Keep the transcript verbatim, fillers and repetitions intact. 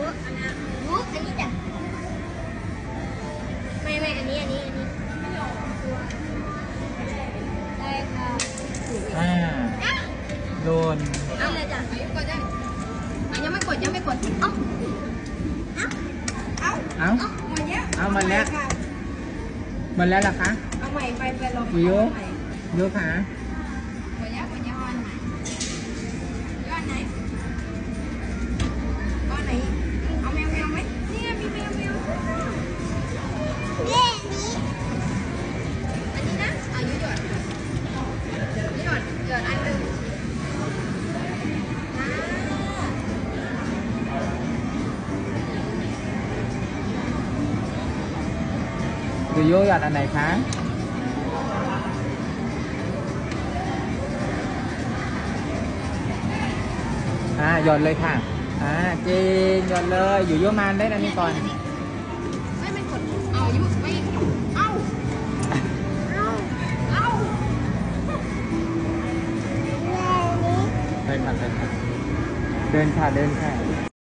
อันนี้รู้อันนี้จ้ะไม่ไม่อันนี้อันนี้อันนี้ได้ค่ะอ่าโดนเอาเลยจ้ะกดได้ยังไม่กดยังไม่กดเอ้าเอ้าเอ้าเอาเอามาแล้วมาแล้วล่ะคะเอาใหม่ไปไปลองโยโยค่ะกดยังกดยังวันไหนวันไหนวันไหนเอาแมวแมวไหมนี่มีแมวแมวนี่นี่อันนี้นะอายุหยดหยดหยดอันหนึ่งโยโย่หยอดอันไหนคะอ่าหยอดเลยค่ะอ่าเจนหยอดเลยอยู่โยมาได้อันนี้ก่อนไม่ไม่กดเอายุไม่เอาเอาเอาเดินค่ะเดินค่ะเดินค่ะเดินค่ะ